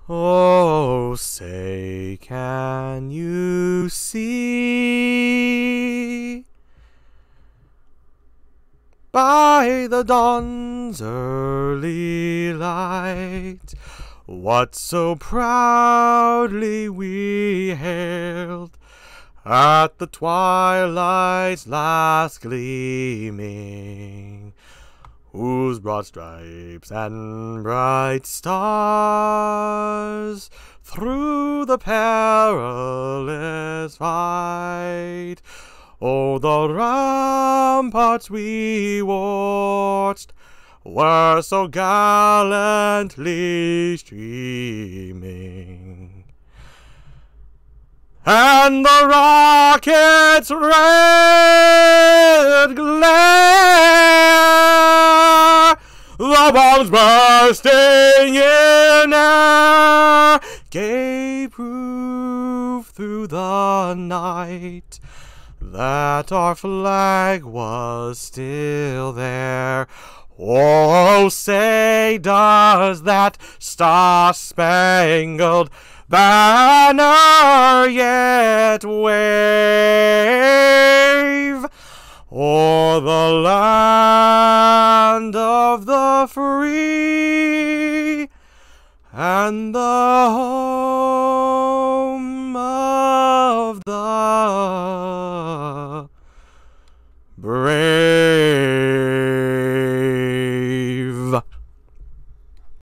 Oh, say, can you see by the dawn's early light what so proudly we hailed at the twilight's last gleaming, whose broad stripes and bright stars through the perilous fight, oh, the ramparts we watched were so gallantly streaming, and the rocket's red glare, the bombs bursting in air, gave proof through the night that our flag was still there. Oh, say, does that star-spangled banner yet wave o'er the land